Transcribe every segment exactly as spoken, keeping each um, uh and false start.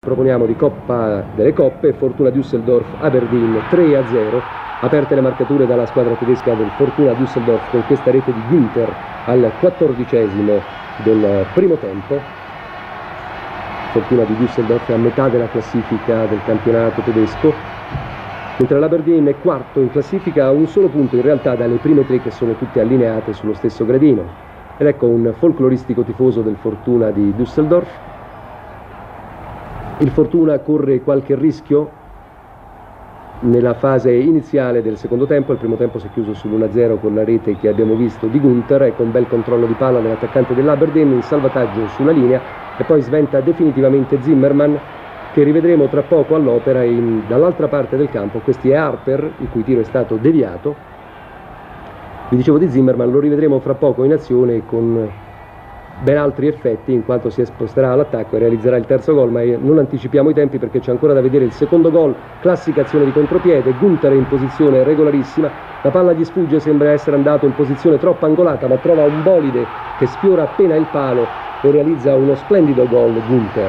Proponiamo di Coppa delle Coppe, Fortuna Düsseldorf Aberdeen tre a zero, aperte le marcature dalla squadra tedesca del Fortuna Düsseldorf con questa rete di Günther al quattordicesimo del primo tempo. Fortuna di Düsseldorf è a metà della classifica del campionato tedesco, mentre l'Aberdeen è quarto in classifica a un solo punto in realtà dalle prime tre che sono tutte allineate sullo stesso gradino. Ed ecco un folcloristico tifoso del Fortuna di Düsseldorf. Il Fortuna corre qualche rischio nella fase iniziale del secondo tempo. Il primo tempo si è chiuso sull'uno a zero con la rete che abbiamo visto di Günther e con un bel controllo di palla dell'attaccante dell'Aberdeen, in salvataggio sulla linea, e poi sventa definitivamente Zimmermann, che rivedremo tra poco all'opera dall'altra parte del campo. Questi è Harper, il cui tiro è stato deviato. Vi dicevo di Zimmermann, lo rivedremo fra poco in azione con ben altri effetti, in quanto si sposterà all'attacco e realizzerà il terzo gol, ma non anticipiamo i tempi perché c'è ancora da vedere il secondo gol. Classica azione di contropiede, Günther è in posizione regolarissima, la palla gli sfugge, sembra essere andato in posizione troppo angolata, ma trova un bolide che sfiora appena il palo e realizza uno splendido gol Günther.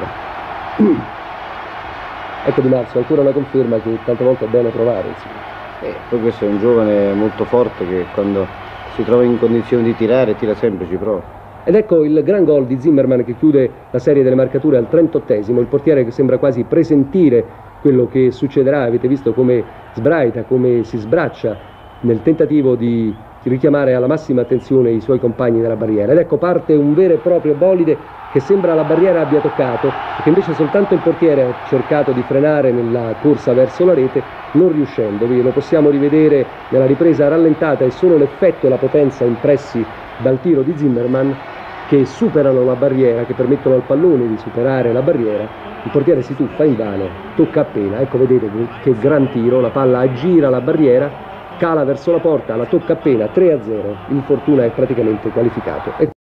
Ecco Di Marzio, ancora una conferma che tante volte è bene provare. Eh, poi questo è un giovane molto forte che quando si trova in condizione di tirare, tira sempre, ci prova. Ed ecco il gran gol di Zimmermann che chiude la serie delle marcature al trentottesimo, il portiere che sembra quasi presentire quello che succederà. Avete visto come sbraita, come si sbraccia nel tentativo di richiamare alla massima attenzione i suoi compagni della barriera. Ed ecco parte un vero e proprio bolide che sembra la barriera abbia toccato, e che invece soltanto il portiere ha cercato di frenare nella corsa verso la rete, non riuscendovi. Lo possiamo rivedere nella ripresa rallentata, e solo l'effetto e la potenza impressi dal tiro di Zimmermann che superano la barriera, che permettono al pallone di superare la barriera. Il portiere si tuffa invano, tocca appena. Ecco, vedete che gran tiro, la palla aggira la barriera, cala verso la porta, la tocca appena, tre a zero, il Fortuna è praticamente qualificato.